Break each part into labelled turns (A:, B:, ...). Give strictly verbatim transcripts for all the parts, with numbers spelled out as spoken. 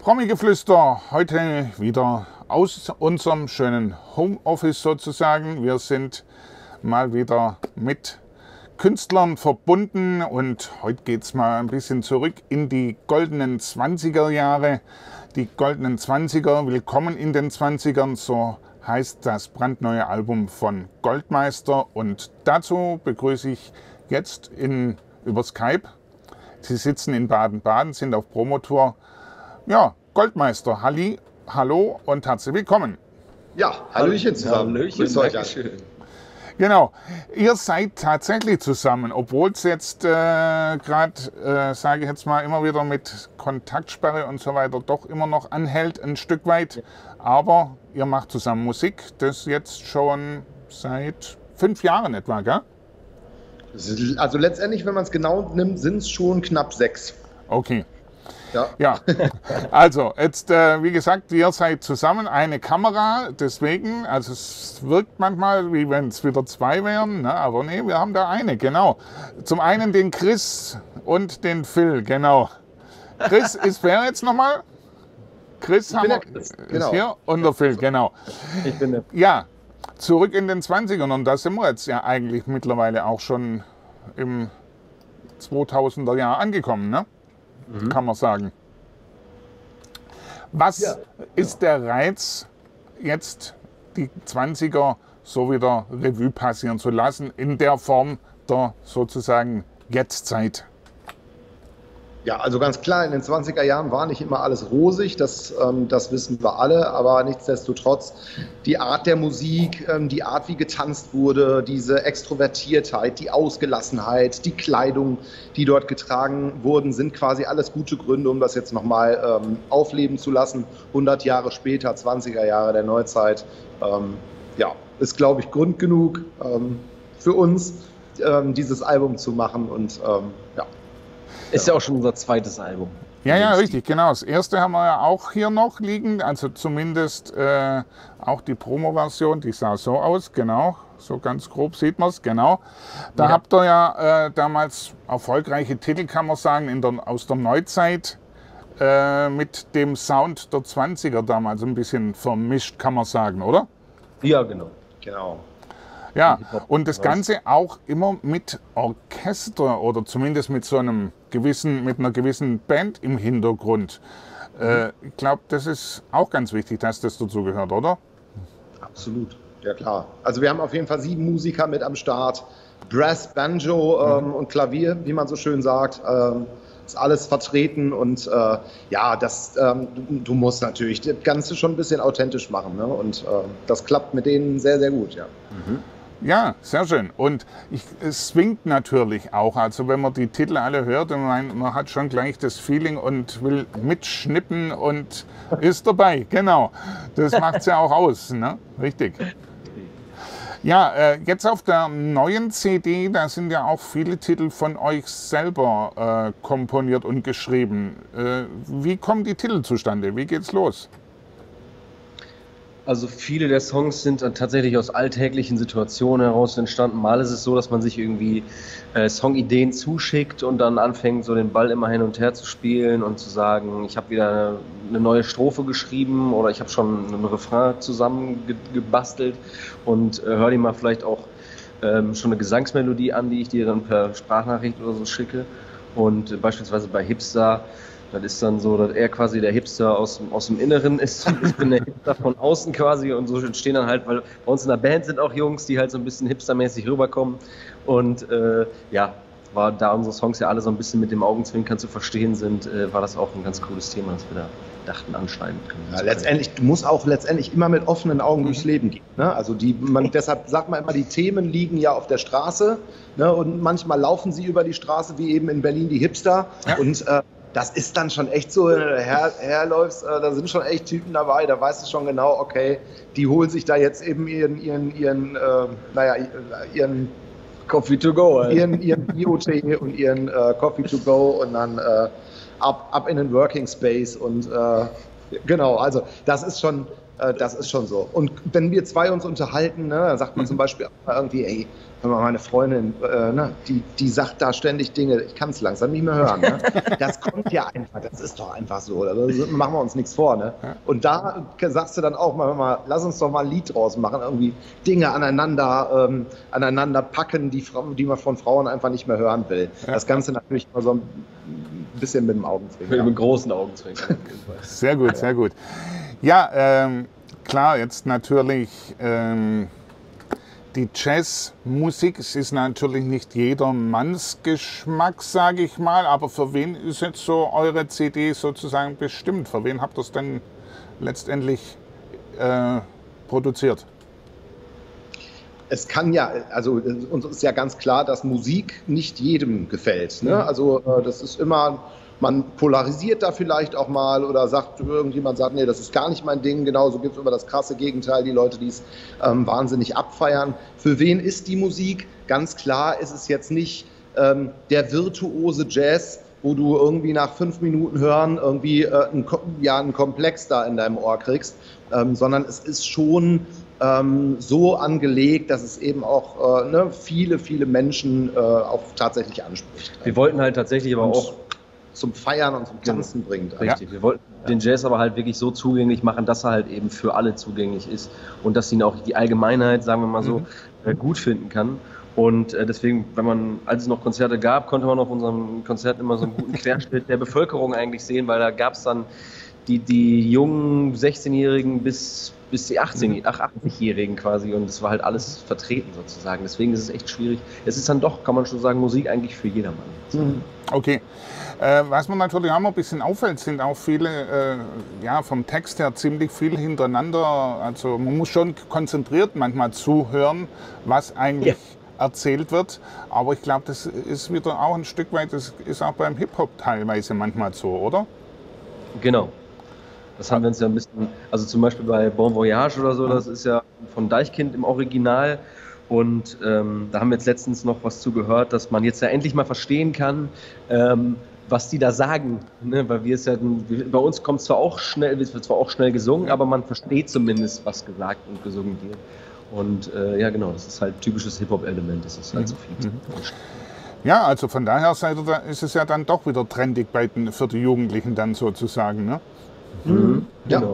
A: Promi-Geflüster, heute wieder aus unserem schönen Homeoffice sozusagen. Wir sind mal wieder mit Künstlern verbunden und heute geht es mal ein bisschen zurück in die goldenen zwanziger Jahre. Die goldenen zwanziger, willkommen in den zwanzigern, so heißt das brandneue Album von Goldmeister. Und dazu begrüße ich jetzt in, über Skype, Sie sitzen in Baden-Baden, sind auf Promotour. Ja, Goldmeister, Halli, hallo und herzlich willkommen.
B: Ja, Hallöchen zusammen.
C: Hallöchen,
B: Dankeschön.
A: Genau, ihr seid tatsächlich zusammen, obwohl es jetzt äh, gerade, äh, sage ich jetzt mal, immer wieder mit Kontaktsperre und so weiter doch immer noch anhält, ein Stück weit. Ja. Aber ihr macht zusammen Musik, das jetzt schon seit fünf Jahren etwa, gell?
B: Also letztendlich, wenn man es genau nimmt, sind es schon knapp sechs.
A: Okay.
B: Ja.
A: Ja, also jetzt, äh, wie gesagt, ihr seid zusammen, eine Kamera, deswegen, also es wirkt manchmal, wie wenn es wieder zwei wären, ne? Aber nee, wir haben da eine, genau. Zum einen den Chris und den Phil, genau. Chris ist wer jetzt nochmal? Chris, haben wir, Chris. Genau. Ist hier und der Phil, genau.
C: Ich bin der.
A: Ja, zurück in den zwanzigern und da sind wir jetzt ja eigentlich mittlerweile auch schon im zweitausender Jahr angekommen, ne? Mhm. Kann man sagen. Was ja, ist der Reiz, jetzt die zwanziger so wieder Revue passieren zu lassen, in der Form der sozusagen Jetztzeit?
B: Ja, also ganz klar, in den zwanziger Jahren war nicht immer alles rosig, das, ähm, das wissen wir alle, aber nichtsdestotrotz die Art der Musik, ähm, die Art, wie getanzt wurde, diese Extrovertiertheit, die Ausgelassenheit, die Kleidung, die dort getragen wurden, sind quasi alles gute Gründe, um das jetzt nochmal ähm, aufleben zu lassen. hundert Jahre später, zwanziger Jahre der Neuzeit, ähm, ja, ist, glaube ich, Grund genug ähm, für uns, ähm, dieses Album zu machen und ähm, ja.
C: Ist ja auch schon unser zweites Album.
A: Ja, ja, richtig, genau. Das erste haben wir ja auch hier noch liegen, also zumindest äh, auch die Promo-Version, die sah so aus, genau, so ganz grob sieht man es, genau. Da ja. habt ihr ja äh, damals erfolgreiche Titel, kann man sagen, in der, aus der Neuzeit äh, mit dem Sound der zwanziger damals ein bisschen vermischt, kann man sagen, oder?
C: Ja, genau.
B: Genau.
A: Ja, und das Ganze auch immer mit Orchester oder zumindest mit so einem gewissen, mit einer gewissen Band im Hintergrund. Äh, ich glaube, das ist auch ganz wichtig, dass das dazu gehört, oder?
B: Absolut, ja klar. Also wir haben auf jeden Fall sieben Musiker mit am Start. Brass, Banjo ähm, mhm. und Klavier, wie man so schön sagt. Ähm, ist alles vertreten und äh, ja, das, ähm, du, du musst natürlich das Ganze schon ein bisschen authentisch machen, ne? Und äh, das klappt mit denen sehr, sehr gut, ja.
A: Mhm. Ja, sehr schön. Und ich, es swingt natürlich auch. Also wenn man die Titel alle hört, man, man hat schon gleich das Feeling und will mitschnippen und ist dabei. Genau. Das macht es ja auch aus, ne? Richtig. Ja, äh, jetzt auf der neuen C D, da sind ja auch viele Titel von euch selber äh, komponiert und geschrieben. Äh, wie kommen die Titel zustande? Wie geht's los?
C: Also viele der Songs sind dann tatsächlich aus alltäglichen Situationen heraus entstanden. Mal ist es so, dass man sich irgendwie äh, Songideen zuschickt und dann anfängt, so den Ball immer hin und her zu spielen und zu sagen, ich habe wieder eine, eine neue Strophe geschrieben oder ich habe schon einen Refrain zusammengebastelt und äh, höre dir mal vielleicht auch ähm, schon eine Gesangsmelodie an, die ich dir dann per Sprachnachricht oder so schicke. Und äh, beispielsweise bei Hipster, das ist dann so, dass er quasi der Hipster aus, aus dem Inneren ist und ich bin der Hipster von außen quasi und so entstehen dann halt, weil bei uns in der Band sind auch Jungs, die halt so ein bisschen hipstermäßig rüberkommen und äh, ja, war da unsere Songs ja alle so ein bisschen mit dem Augenzwinkern zu verstehen sind, äh, war das auch ein ganz cooles Thema, das wir da dachten anschneiden können.
B: Ja, letztendlich, du musst auch letztendlich immer mit offenen Augen mhm. durchs Leben gehen. Ne? Also die, man, deshalb sagt man immer, die Themen liegen ja auf der Straße, ne? Und manchmal laufen sie über die Straße, wie eben in Berlin die Hipster ja. und äh, das ist dann schon echt so, wenn du her, herläufst, äh, da sind schon echt Typen dabei, da weißt du schon genau, okay, die holen sich da jetzt eben ihren, ihren, ihren, äh, naja, ihren
C: Coffee to go,
B: halt. ihren, ihren Bio-Tee und ihren äh, Coffee to go und dann äh, ab, ab in den Working Space und äh, genau, also das ist schon, äh, das ist schon so. Und wenn wir zwei uns unterhalten, ne, dann sagt man mhm. zum Beispiel auch irgendwie, ey, hör mal, meine Freundin, äh, ne, die, die sagt da ständig Dinge, ich kann es langsam nicht mehr hören. Ne? Das kommt ja einfach, das ist doch einfach so. Da machen wir uns nichts vor. Ne? Und da sagst du dann auch mal, hör mal, lass uns doch mal ein Lied draus machen, irgendwie Dinge aneinander, ähm, aneinander packen, die, die man von Frauen einfach nicht mehr hören will. Das Ganze natürlich immer so ein bisschen mit dem Augenzwinkern.
C: Mit dem großen Augenzwinkern.
A: Sehr gut, sehr gut. Ja, ähm, klar, jetzt natürlich ähm, die Jazzmusik, es ist natürlich nicht jedermanns Geschmack, sage ich mal, aber für wen ist jetzt so eure C D sozusagen bestimmt? Für wen habt ihr es denn letztendlich äh, produziert?
B: Es kann ja, also uns ist ja ganz klar, dass Musik nicht jedem gefällt. Ne? Also äh, das ist immer, man polarisiert da vielleicht auch mal oder sagt, irgendjemand sagt, nee, das ist gar nicht mein Ding. Genauso gibt es immer das krasse Gegenteil, die Leute, die es ähm, wahnsinnig abfeiern. Für wen ist die Musik? Ganz klar ist es jetzt nicht ähm, der virtuose Jazz, wo du irgendwie nach fünf Minuten hören irgendwie äh, ein, ja, einen Komplex da in deinem Ohr kriegst, ähm, sondern es ist schon ähm, so angelegt, dass es eben auch äh, ne, viele, viele Menschen äh, auch tatsächlich anspricht.
C: Wir wollten halt tatsächlich aber
B: Und
C: auch
B: zum Feiern und zum Tanzen bringt.
C: Richtig, ja. Wir wollten den Jazz aber halt wirklich so zugänglich machen, dass er halt eben für alle zugänglich ist und dass ihn auch die Allgemeinheit, sagen wir mal so, mhm. gut finden kann. Und äh, deswegen, wenn man, als es noch Konzerte gab, konnte man auf unserem Konzert immer so einen guten Querschnitt der Bevölkerung eigentlich sehen, weil da gab es dann die, die jungen sechzehnjährigen bis, bis die achtzehn, achtzig-Jährigen quasi und es war halt alles vertreten sozusagen. Deswegen ist es echt schwierig. Es ist dann doch, kann man schon sagen, Musik eigentlich für jedermann.
A: Mhm. Okay. Äh, was man natürlich auch mal ein bisschen auffällt, sind auch viele, äh, ja, vom Text her ziemlich viel hintereinander. Also man muss schon konzentriert manchmal zuhören, was eigentlich ja. erzählt wird. Aber ich glaube, das ist wieder auch ein Stück weit, das ist auch beim Hip-Hop teilweise manchmal so, oder?
C: Genau. Das haben wir uns ja ein bisschen, also zum Beispiel bei Bon Voyage oder so, das ist ja von Deichkind im Original. Und ähm, da haben wir jetzt letztens noch was zu gehört, dass man jetzt ja endlich mal verstehen kann, ähm, was die da sagen. Ne? Weil wir es ja, bei uns kommt zwar auch schnell, es wird zwar auch schnell gesungen, aber man versteht zumindest, was gesagt und gesungen wird. Und äh, ja, genau, das ist halt typisches Hip-Hop-Element, das ist halt so viel. Mhm.
A: Ja, also von daher ist es ja dann doch wieder trendig bei den, für die Jugendlichen dann sozusagen. Ne?
C: Mhm. Ja. Genau.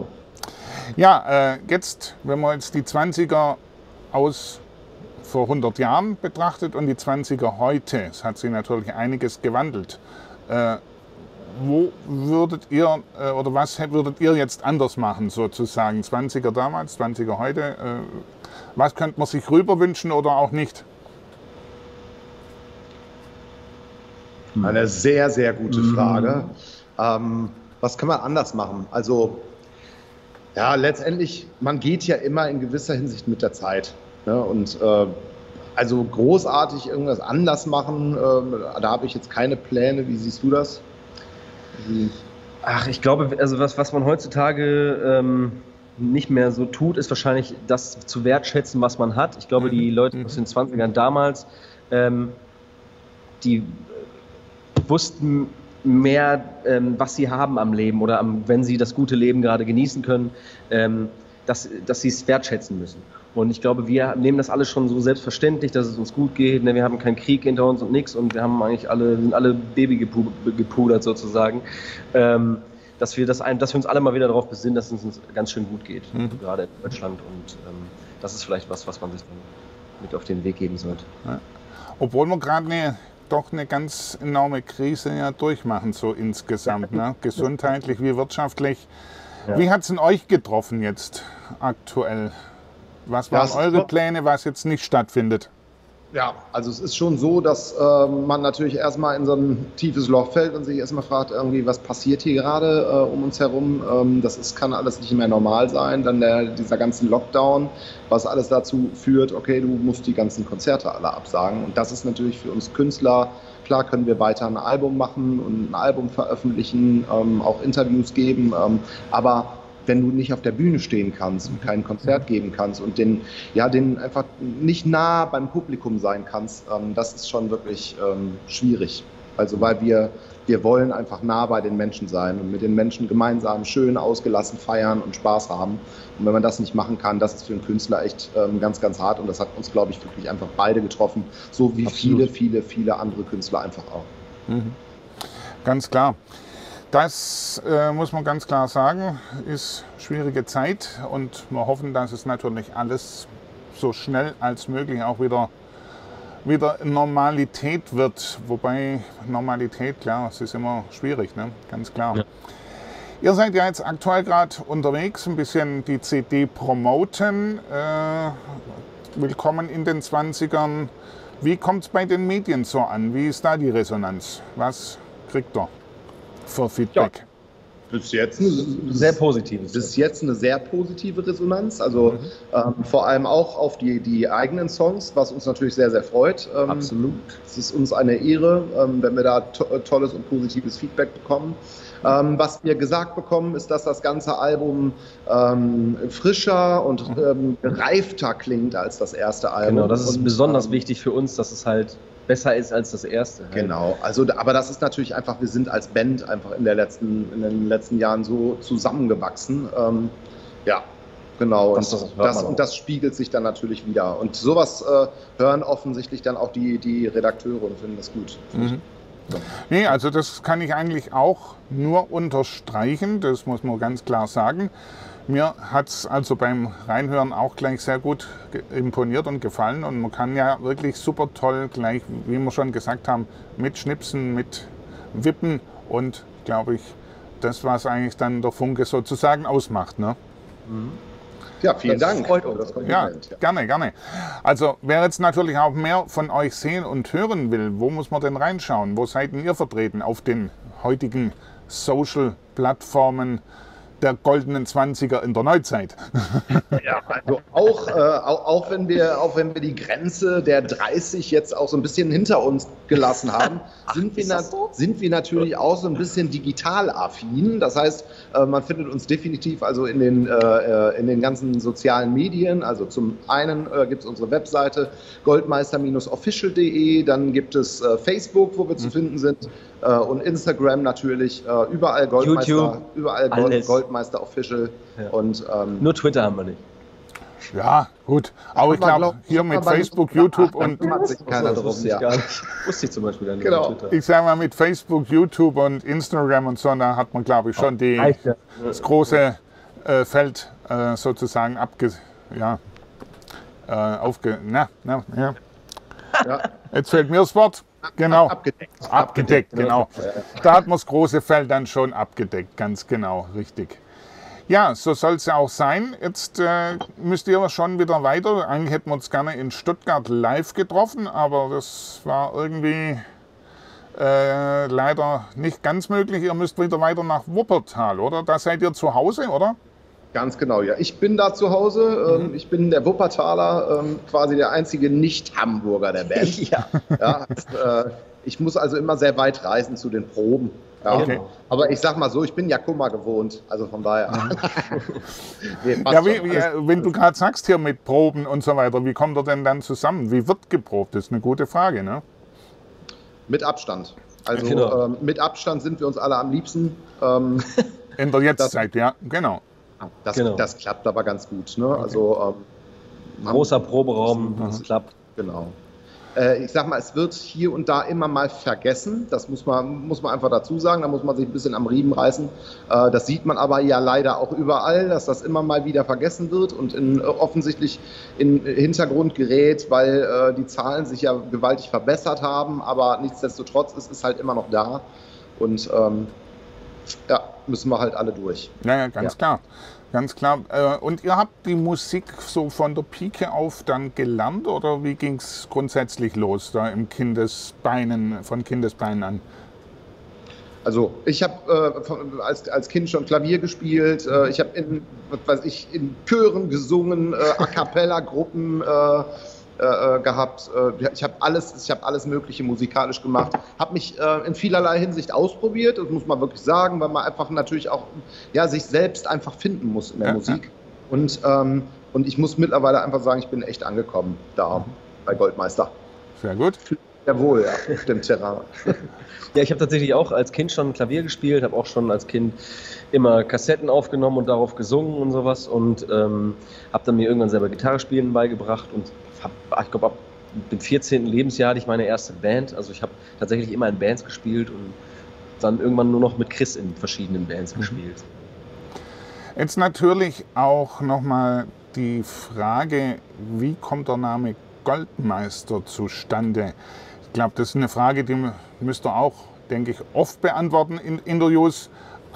A: Ja, äh, jetzt, wenn man jetzt die zwanziger aus vor hundert Jahren betrachtet und die zwanziger heute, es hat sich natürlich einiges gewandelt. Äh, wo würdet ihr äh, oder was würdet ihr jetzt anders machen sozusagen? zwanziger damals, zwanziger heute? Äh, was könnte man sich rüber wünschen oder auch nicht?
B: Eine sehr, sehr gute Frage. Mhm. Ähm, was kann man anders machen? Also ja, letztendlich, man geht ja immer in gewisser Hinsicht mit der Zeit. Ne? Und äh, also großartig irgendwas anders machen, äh, da habe ich jetzt keine Pläne. Wie siehst du das?
C: Wie? Ach, ich glaube, also was, was man heutzutage ähm, nicht mehr so tut, ist wahrscheinlich das zu wertschätzen, was man hat. Ich glaube, die Leute aus den zwanzigern damals, ähm, die wussten mehr, ähm, was sie haben am Leben oder am, wenn sie das gute Leben gerade genießen können, ähm, dass, dass sie es wertschätzen müssen. Und ich glaube, wir nehmen das alles schon so selbstverständlich, dass es uns gut geht. Ne? Wir haben keinen Krieg hinter uns und nichts und wir haben eigentlich alle, sind alle Baby gepu gepudert sozusagen. Ähm, dass wir das ein, dass wir uns alle mal wieder darauf besinnen, dass es uns ganz schön gut geht, mhm. gerade in Deutschland. Und ähm, das ist vielleicht was, was man sich dann mit auf den Weg geben sollte.
A: Ja. Obwohl wir gerade eine, doch eine ganz enorme Krise ja durchmachen, so insgesamt, ne? Gesundheitlich wie wirtschaftlich. Ja. Wie hat es denn euch getroffen jetzt aktuell? Was waren ja, eure Pläne, was jetzt nicht stattfindet?
B: Ja, also es ist schon so, dass äh, man natürlich erstmal in so ein tiefes Loch fällt und sich erstmal fragt, irgendwie, was passiert hier gerade äh, um uns herum. Ähm, das ist, kann alles nicht mehr normal sein. Dann der, dieser ganze Lockdown, was alles dazu führt, okay, du musst die ganzen Konzerte alle absagen. Und das ist natürlich für uns Künstler, klar können wir weiter ein Album machen und ein Album veröffentlichen, ähm, auch Interviews geben, ähm, aber wenn du nicht auf der Bühne stehen kannst und kein Konzert geben kannst und den, ja, den einfach nicht nah beim Publikum sein kannst, ähm, das ist schon wirklich ähm, schwierig. Also weil wir, wir wollen einfach nah bei den Menschen sein und mit den Menschen gemeinsam schön ausgelassen feiern und Spaß haben. Und wenn man das nicht machen kann, das ist für einen Künstler echt ähm, ganz, ganz hart. Und das hat uns, glaube ich, wirklich einfach beide getroffen. So wie
C: Absolut.
B: viele, viele, viele andere Künstler einfach auch.
A: Mhm. Ganz klar. Das äh, muss man ganz klar sagen, ist schwierige Zeit und wir hoffen, dass es natürlich alles so schnell als möglich auch wieder, wieder Normalität wird. Wobei Normalität, klar, es ist immer schwierig, ne? Ganz klar. Ja. Ihr seid ja jetzt aktuell gerade unterwegs, ein bisschen die C D promoten. Äh, willkommen in den zwanzigern. Wie kommt es bei den Medien so an? Wie ist da die Resonanz? Was kriegt ihr für Feedback?
B: Ja. Bis jetzt
C: sehr positives.
B: Bis jetzt eine sehr positive Resonanz, also mhm. ähm, vor allem auch auf die, die eigenen Songs, was uns natürlich sehr, sehr freut. Ähm,
C: Absolut.
B: Es ist uns eine Ehre, ähm, wenn wir da to tolles und positives Feedback bekommen. Ähm, was wir gesagt bekommen, ist, dass das ganze Album ähm, frischer und ähm, gereifter klingt als das erste Album.
C: Genau, das ist
B: und,
C: besonders
B: ähm,
C: wichtig für uns, dass es halt besser ist als das erste. Halt.
B: Genau, also aber das ist natürlich einfach, wir sind als Band einfach in, der letzten, in den letzten Jahren so zusammengewachsen. Ähm, ja, genau.
C: Das, das,
B: und, das, und das spiegelt sich dann natürlich wieder. Und sowas äh, hören offensichtlich dann auch die, die Redakteure und finden das gut.
A: Mhm. Ja. Nee, also das kann ich eigentlich auch nur unterstreichen, das muss man ganz klar sagen. Mir hat es also beim Reinhören auch gleich sehr gut imponiert und gefallen und man kann ja wirklich super toll gleich, wie wir schon gesagt haben, mit Schnipsen, mit Wippen und glaube ich, das, was eigentlich dann der Funke sozusagen ausmacht. Ne?
B: Mhm. Ja, vielen
C: das
B: Dank.
C: Freut uns.
A: Ja, gerne, gerne. Also wer jetzt natürlich auch mehr von euch sehen und hören will, wo muss man denn reinschauen? Wo seid ihr vertreten auf den heutigen Social-Plattformen der goldenen Zwanziger in der Neuzeit?
B: Ja, also auch, äh, auch, auch, wenn wir, auch wenn wir die Grenze der dreißig jetzt auch so ein bisschen hinter uns gelassen haben, Ach, sind, wir na, so? sind wir natürlich auch so ein bisschen digital affin. Das heißt, äh, man findet uns definitiv also in den, äh, in den ganzen sozialen Medien. Also zum einen äh, gibt es unsere Webseite goldmeister Bindestrich official punkt de, dann gibt es äh, Facebook, wo wir mhm. zu finden sind, äh, und Instagram natürlich, äh, überall Goldmeister,
C: YouTube,
B: überall Gold, Goldmeister Official. Ja. Und, ähm,
C: nur Twitter haben wir nicht.
A: Ja, gut. Aber ich glaube, hier mit Facebook, YouTube und...
B: sich keiner drauf, ja.
C: Gar nicht. Wusste ich zum Beispiel dann
B: genau.
C: Twitter.
A: Ich sage mal, mit Facebook, YouTube und Instagram und so, da hat man, glaube ich, schon die, das große äh, Feld äh, sozusagen abge... Ja, äh, aufge... Na, na, ja. Ja. Jetzt fällt mir das Wort. Genau.
B: Abgedeckt.
A: Abgedeckt, genau. Da hat man das große Feld dann schon abgedeckt, ganz genau, richtig. Ja, so soll es ja auch sein. Jetzt äh, müsst ihr schon wieder weiter. Eigentlich hätten wir uns gerne in Stuttgart live getroffen, aber das war irgendwie äh, leider nicht ganz möglich. Ihr müsst wieder weiter nach Wuppertal, oder? Da seid ihr zu Hause, oder?
B: Ganz genau, ja. Ich bin da zu Hause. Mhm. Ich bin der Wuppertaler, quasi der einzige Nicht-Hamburger der Band. Ja. Ja, ich muss also immer sehr weit reisen zu den Proben. Ja. Okay. Aber ich sag mal so, ich bin ja Kummer gewohnt, also von daher.
A: nee, ja, wie, wie, wenn du gerade sagst hier mit Proben und so weiter, wie kommt ihr denn dann zusammen? Wie wird geprobt? Das ist eine gute Frage, ne?
B: Mit Abstand. Also
C: genau.
B: ähm, mit Abstand sind wir uns alle am liebsten. Ähm,
A: In der Jetztzeit, ja, genau.
B: Das,
C: genau.
B: das klappt aber ganz gut. Ne? Okay. Also, ähm,
C: großer Proberaum, das klappt.
B: Genau. Äh, ich sag mal, es wird hier und da immer mal vergessen. Das muss man, muss man einfach dazu sagen. Da muss man sich ein bisschen am Riemen reißen. Äh, das sieht man aber ja leider auch überall, dass das immer mal wieder vergessen wird und in, offensichtlich in Hintergrund gerät, weil äh, die Zahlen sich ja gewaltig verbessert haben. Aber nichtsdestotrotz ist es halt immer noch da. Und ähm, ja, müssen wir halt alle durch.
A: Ja, ja, ganz ja. klar. Ganz klar. Und ihr habt die Musik so von der Pike auf dann gelernt oder wie ging es grundsätzlich los da im Kindesbeinen, von Kindesbeinen an?
B: Also ich habe äh, als, als Kind schon Klavier gespielt, äh, ich habe in, was weiß ich, in Chören gesungen, äh, A cappella Gruppen äh, äh, gehabt. Äh, ich habe alles, ich habe alles Mögliche musikalisch gemacht, habe mich äh, in vielerlei Hinsicht ausprobiert, das muss man wirklich sagen, weil man einfach natürlich auch ja, sich selbst einfach finden muss in der ja, Musik. Ja. Und, ähm, und ich muss mittlerweile einfach sagen, ich bin echt angekommen da bei Goldmeister.
A: Sehr gut.
B: Jawohl, ja, auf dem Terrain.
C: Ja, ich habe tatsächlich auch als Kind schon Klavier gespielt, habe auch schon als Kind immer Kassetten aufgenommen und darauf gesungen und sowas und ähm, habe dann mir irgendwann selber Gitarre spielen beigebracht und hab, ich glaube ab dem vierzehnten Lebensjahr hatte ich meine erste Band, also ich habe tatsächlich immer in Bands gespielt und dann irgendwann nur noch mit Chris in verschiedenen Bands mhm. gespielt.
A: Jetzt natürlich auch nochmal die Frage, wie kommt der Name Goldmeister zustande? Ich glaube, das ist eine Frage, die müsst ihr auch, denke ich, oft beantworten in Interviews.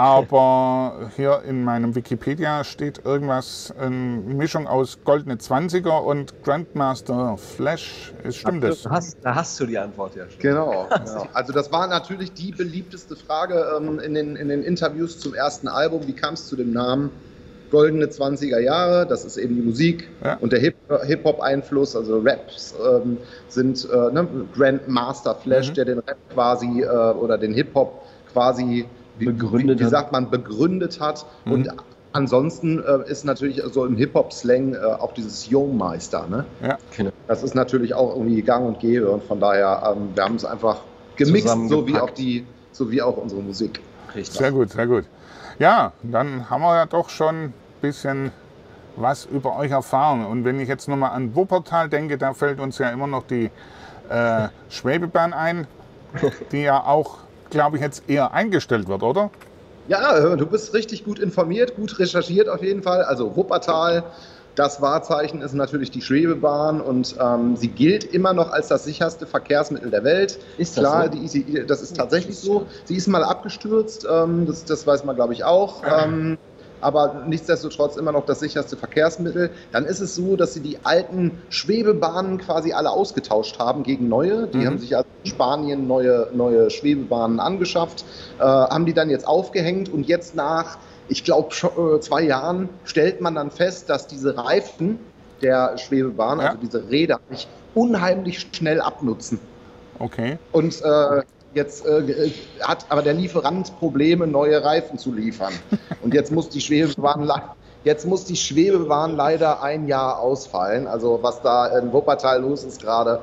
A: Aber hier in meinem Wikipedia steht irgendwas, eine Mischung aus Goldene Zwanziger und Grandmaster Flash. Stimmt das?
C: Da hast, da hast du die Antwort ja schon.
B: Genau, genau. Also das war natürlich die beliebteste Frage ähm, in, den, in den Interviews zum ersten Album. Wie kam es zu dem Namen Goldene Zwanziger Jahre? Das ist eben die Musik ja. und der Hip- Hip-Hop-Einfluss, also Raps ähm, sind äh, ne? Grandmaster Flash, mhm. der den Rap quasi äh, oder den Hip-Hop quasi begründet wie, wie sagt man, begründet hat. Mhm. Und ansonsten äh, ist natürlich so im Hip-Hop-Slang äh, auch dieses Youngmeister. Ne?
A: Ja.
B: Das ist natürlich auch irgendwie gang und gäbe und von daher, ähm, wir haben es einfach gemixt, so wie, auch die, so wie auch unsere Musik.
A: Richtig. Sehr gut, sehr gut. Ja, dann haben wir ja doch schon ein bisschen was über euch erfahren. Und wenn ich jetzt nochmal an Wuppertal denke, da fällt uns ja immer noch die äh, Schwebebahn ein, die ja auch, glaube ich, jetzt eher eingestellt wird, oder?
B: Ja, du bist richtig gut informiert, gut recherchiert auf jeden Fall. Also Wuppertal, das Wahrzeichen ist natürlich die Schwebebahn und ähm, sie gilt immer noch als das sicherste Verkehrsmittel der Welt.
C: Ist das
B: Klar,
C: so?
B: die, die, das ist tatsächlich so. Sie ist mal abgestürzt, ähm, das, das weiß man, glaube ich, auch. Ähm, aber nichtsdestotrotz immer noch das sicherste Verkehrsmittel. Dann ist es so, dass sie die alten Schwebebahnen quasi alle ausgetauscht haben gegen neue. Die mhm. haben sich also in Spanien neue, neue Schwebebahnen angeschafft, äh, haben die dann jetzt aufgehängt und jetzt nach, ich glaube, zwei Jahren stellt man dann fest, dass diese Reifen der Schwebebahn, ja. also diese Räder, sich unheimlich schnell abnutzen.
A: Okay.
B: Und äh, Jetzt äh, hat aber der Lieferant Probleme, neue Reifen zu liefern. Und jetzt muss die Schwebebahn, jetzt muss die Schwebebahn leider ein Jahr ausfallen. Also was da in Wuppertal los ist gerade.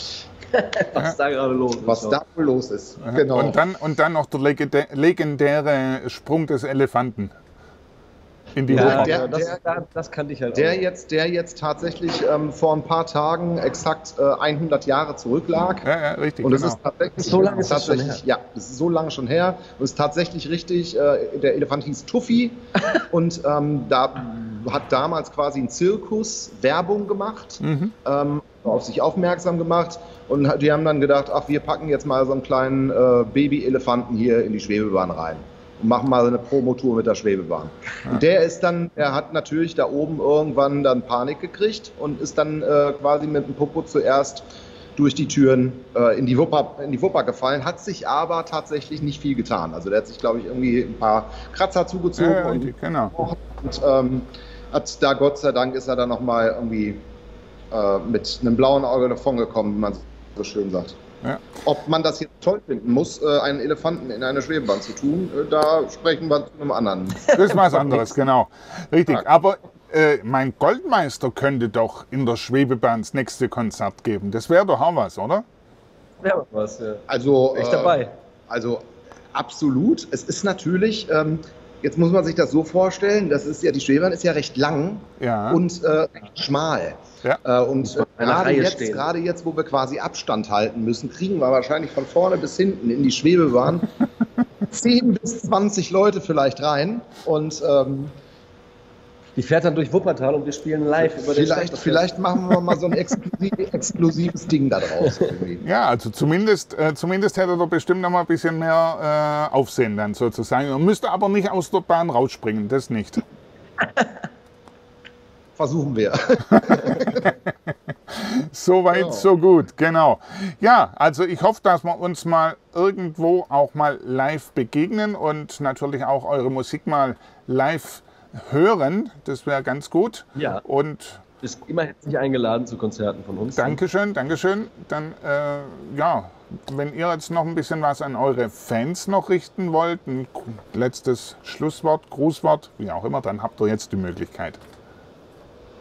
C: Was ja. da gerade los ist.
B: Was da los ist.
A: Ja.
B: Genau.
A: Und dann, und dann noch der legendäre Sprung des Elefanten. In die
C: ja,
A: Wupper.
C: der, das, der, das kannte ich halt
B: der
C: auch.
B: Jetzt, der jetzt tatsächlich ähm, vor ein paar Tagen exakt äh, hundert Jahre zurücklag.
A: Ja, ja, richtig.
B: Und es
A: genau.
B: ist tatsächlich
C: so lange ist das schon
B: her. Ja, das ist so lange schon her. Und es ist tatsächlich richtig. Äh, der Elefant hieß Tuffy und ähm, da hat damals quasi ein Zirkus Werbung gemacht, mhm. ähm, auf sich aufmerksam gemacht. Und die haben dann gedacht, ach, wir packen jetzt mal so einen kleinen äh, Baby-Elefanten hier in die Schwebebahn rein. Und machen mal eine Promotour mit der Schwebebahn. Ja. Und der ist dann, er hat natürlich da oben irgendwann dann Panik gekriegt und ist dann äh, quasi mit dem Popo zuerst durch die Türen äh, in die Wupper, in die Wupper gefallen, hat sich aber tatsächlich nicht viel getan. Also der hat sich, glaube ich, irgendwie ein paar Kratzer zugezogen
A: ja, ja,
B: und,
A: genau.
B: und ähm, hat da, Gott sei Dank, ist er dann nochmal irgendwie äh, mit einem blauen Auge davon gekommen, wie man so schön sagt.
A: Ja.
B: Ob man das jetzt toll finden muss, einen Elefanten in eine Schwebebahn zu tun, da sprechen wir zu einem anderen.
A: Das ist was anderes, genau. Richtig. Aber äh, mein Goldmeister könnte doch in der Schwebebahn das nächste Konzert geben. Das wäre doch auch was, oder?
C: Wäre was, ja.
B: Also,
C: echt dabei.
B: Äh, also absolut. Es ist natürlich, ähm, jetzt muss man sich das so vorstellen, das ist ja, die Schwebebahn ist ja recht lang
A: ja.
B: und äh, recht schmal.
A: Ja.
B: Äh, und äh, gerade, jetzt, gerade jetzt, wo wir quasi Abstand halten müssen, kriegen wir wahrscheinlich von vorne bis hinten in die Schwebebahn zehn bis zwanzig Leute vielleicht rein. Und ähm,
C: die fährt dann durch Wuppertal und wir spielen live über den
B: Vielleicht, vielleicht machen wir mal so ein exklusiv, exklusives Ding da draus. Irgendwie.
A: Ja, also zumindest, äh, zumindest hätte er bestimmt noch mal ein bisschen mehr äh, Aufsehen dann sozusagen. Er müsste aber nicht aus der Bahn rausspringen, das nicht.
B: Versuchen wir.
A: Soweit,
B: ja.
A: so gut, genau. Ja, also ich hoffe, dass wir uns mal irgendwo auch mal live begegnen und natürlich auch eure Musik mal live hören. Das wäre ganz gut.
C: Ja.
A: Und
C: ist immer herzlich eingeladen zu Konzerten von uns.
A: Dankeschön, Dankeschön. Dann, äh, ja, wenn ihr jetzt noch ein bisschen was an eure Fans noch richten wollt, ein letztes Schlusswort, Grußwort, wie auch immer, dann habt ihr jetzt die Möglichkeit.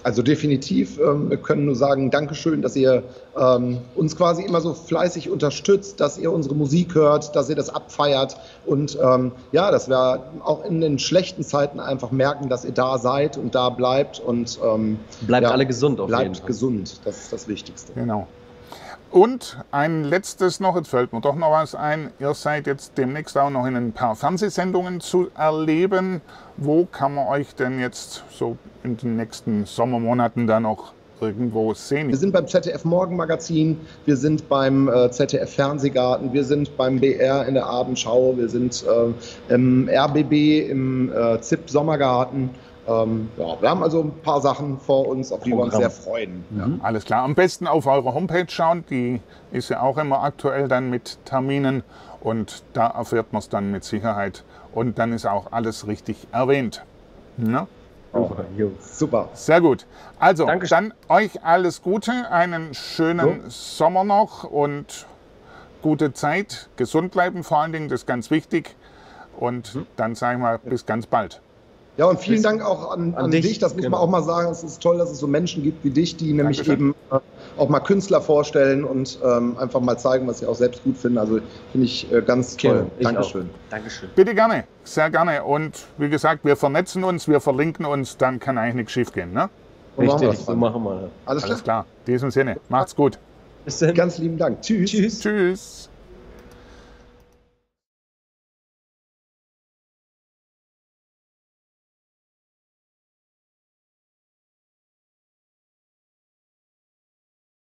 B: Also definitiv. Ähm, wir können nur sagen, Dankeschön, dass ihr ähm, uns quasi immer so fleißig unterstützt, dass ihr unsere Musik hört, dass ihr das abfeiert und ähm, ja, dass wir auch in den schlechten Zeiten einfach merken, dass ihr da seid und da bleibt und ähm,
C: Bleibt
B: ja,
C: alle gesund auf jeden
B: bleibt
C: Fall.
B: gesund. Das ist das Wichtigste.
A: Genau. Und ein letztes noch, jetzt fällt mir doch noch was ein. Ihr seid jetzt demnächst auch noch in ein paar Fernsehsendungen zu erleben. Wo kann man euch denn jetzt so in den nächsten Sommermonaten da noch irgendwo sehen?
B: Wir sind beim Z D F Morgenmagazin, wir sind beim äh, Z D F Fernsehgarten, wir sind beim B R in der Abendschau, wir sind äh, im R B B, im äh, Z I P Sommergarten. Ähm, ja, wir haben also ein paar Sachen vor uns, auf die wir uns sehr freuen. Ja.
A: Alles klar. Am besten auf eure Homepage schauen. Die ist ja auch immer aktuell dann mit Terminen. Und da erfährt man es dann mit Sicherheit. Und dann ist auch alles richtig erwähnt. Na?
C: Super, Jungs.
B: Super.
A: Sehr gut. Also,
C: Dankeschön.
A: dann euch alles Gute, einen schönen Sommer noch und gute Zeit. Gesund bleiben vor allen Dingen, das ist ganz wichtig. Und dann sage ich mal, bis ganz bald.
B: Ja, und vielen Dank auch an, an,
C: An
B: dich.
C: dich,
B: Das muss
C: genau.
B: man auch mal sagen. Es ist toll, dass es so Menschen gibt wie dich, die nämlich
A: Dankeschön.
B: eben äh, auch mal Künstler vorstellen und ähm, einfach mal zeigen, was sie auch selbst gut finden. Also finde ich äh, ganz toll.
C: Ich
B: Dankeschön.
C: auch. Dankeschön.
A: Bitte gerne, sehr gerne. Und wie gesagt, wir vernetzen uns, wir verlinken uns, dann kann eigentlich nichts schief gehen. Ne?
B: So machen wir
C: Richtig,
B: das
C: so
B: dann.
C: machen wir das.
B: Alles klar.
A: Alles klar. In diesem Sinne, macht's gut.
C: Bis dann.
B: Ganz lieben Dank. Tschüss.
C: Tschüss.
A: Tschüss.